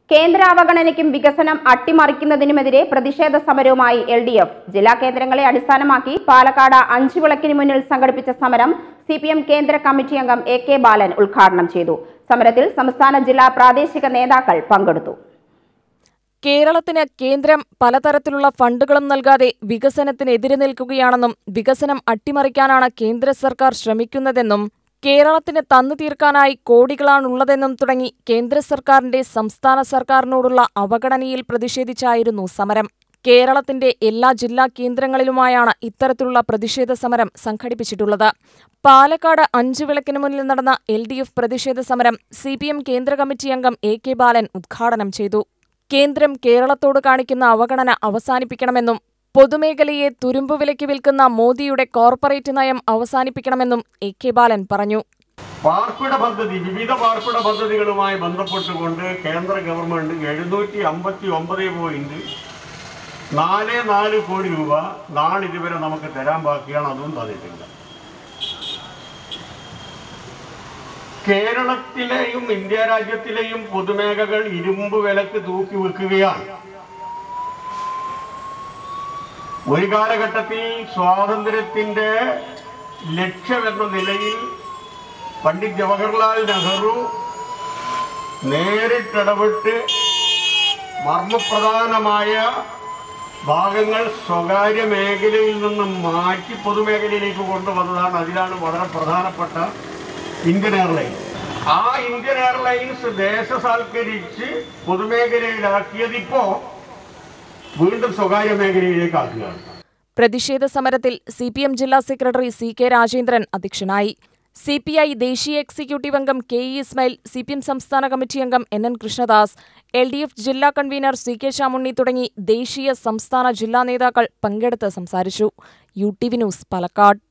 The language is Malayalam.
കേന്ദ്ര അവഗണനയ്ക്കും വികസനം അട്ടിമറിക്കുന്നതിനുമെതിരെ പ്രതിഷേധ സമരവുമായി LDF ജില്ലാ കേന്ദ്രങ്ങളെ അടിസ്ഥാനമാക്കി പാലക്കാട് 5 വിളക്കിന് മുന്നിൽ സംഘടിപ്പിച്ച സമരം CPM കേന്ദ്ര കമ്മിറ്റി അംഗം AK ബാലൻ ഉദ്ഘാടനം ചെയ്തു. സമരത്തിൽ സംസ്ഥാന ജില്ലാ പ്രാദേശിക നേതാക്കൾ പങ്കെടുത്തു. കേരളത്തിന് കേന്ദ്രം പലതരത്തിലുള്ള ഫണ്ടുകളും നൽകാതെ വികസനത്തിനെതിരെ നിൽക്കുകയാണെന്നും വികസനം അട്ടിമറിക്കാനാണ് കേന്ദ്ര സർക്കാർ ശ്രമിക്കുന്നതെന്നും കേരളത്തിന് തന്നു തീർക്കാനായി കോടികളാണുള്ളതെന്നും തുടങ്ങി കേന്ദ്ര സർക്കാരിന്റെ സംസ്ഥാന സർക്കാരിനോടുള്ള അവഗണനയിൽ പ്രതിഷേധിച്ചായിരുന്നു സമരം. കേരളത്തിന്റെ എല്ലാ ജില്ലാ കേന്ദ്രങ്ങളിലുമായാണ് ഇത്തരത്തിലുള്ള പ്രതിഷേധ സമരം സംഘടിപ്പിച്ചിട്ടുള്ളത്. പാലക്കാട് 5 വിളക്കിന് മുന്നിൽ നടന്ന LDF പ്രതിഷേധ സമരം CPM കേന്ദ്ര കമ്മിറ്റി അംഗം AK ബാലൻ ഉദ്ഘാടനം ചെയ്തു. കേന്ദ്രം കേരളത്തോട് കാണിക്കുന്ന അവഗണന അവസാനിപ്പിക്കണമെന്നും പൊതുമേഖലയെ തുരുമ്പുവിലയ്ക്ക് വിൽക്കുന്ന മോദിയുടെ കോർപ്പറേറ്റ് നയം അവസാനിപ്പിക്കണമെന്നും AK ബാലൻ പറഞ്ഞു. വിവിധ പാർപ്പിട പദ്ധതികളുമായി ബന്ധപ്പെട്ടുകൊണ്ട് കേന്ദ്ര ഗവൺമെന്റ് 759.44 കോടി രൂപ നാളിതുവരെ നമുക്ക് തരാൻ ബാക്കിയാണ്. അതും തന്നിട്ടില്ല. കേരളത്തിലെയും ഇന്ത്യ രാജ്യത്തിലെയും പൊതുമേഖലകൾ ഇരുമ്പ് വിലക്ക് തൂക്കി വെക്കുകയാണ്. ഒരു കാലഘട്ടത്തിൽ സ്വാതന്ത്ര്യത്തിന്റെ ലക്ഷ്യമെന്ന നിലയിൽ പണ്ഡിറ്റ് ജവഹർലാൽ നെഹ്റു നേരിട്ടിടപെട്ട് മർമ്മപ്രധാനമായ ഭാഗങ്ങൾ സ്വകാര്യ മേഖലയിൽ നിന്നും മാറ്റി പൊതുമേഖലയിലേക്ക് കൊണ്ടുവന്നതാണ്. അതിലാണ് വളരെ പ്രധാനപ്പെട്ട ഇന്ത്യൻ എയർലൈൻസ്. ആ ഇന്ത്യൻ എയർലൈൻസ് ദേശസാൽക്കരിച്ച് പൊതുമേഖലയിലാക്കിയതിപ്പോ വീണ്ടും സ്വകാര്യ മേഖലയിലേക്ക് ആക്കുകയാണ്. പ്രതിഷേധ സമരത്തിൽ CPM ജില്ലാ സെക്രട്ടറി CK രാജേന്ദ്രൻ അധ്യക്ഷനായി. CPI ദേശീയ എക്സിക്യൂട്ടീവ് അംഗം KE ഇസ്മായിൽ, CPM സംസ്ഥാന കമ്മിറ്റി അംഗം NN കൃഷ്ണദാസ്, LDF ജില്ലാ കൺവീനർ CK ചാമുണ്ണി തുടങ്ങി ദേശീയ സംസ്ഥാന ജില്ലാ നേതാക്കൾ പങ്കെടുത്ത് സംസാരിച്ചു. UTV news Palakkad.